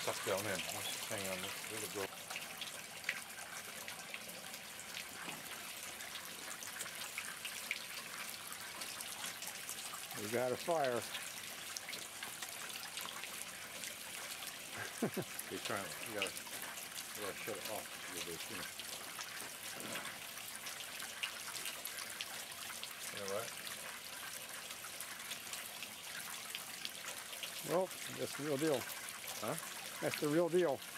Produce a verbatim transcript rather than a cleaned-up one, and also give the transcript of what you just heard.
stuck down in. Let's hang on, let's let it go. We got a fire. He's trying, you gotta, you gotta shut it off a little bit sooner. You all right? Well, that's the real deal. Huh? That's the real deal.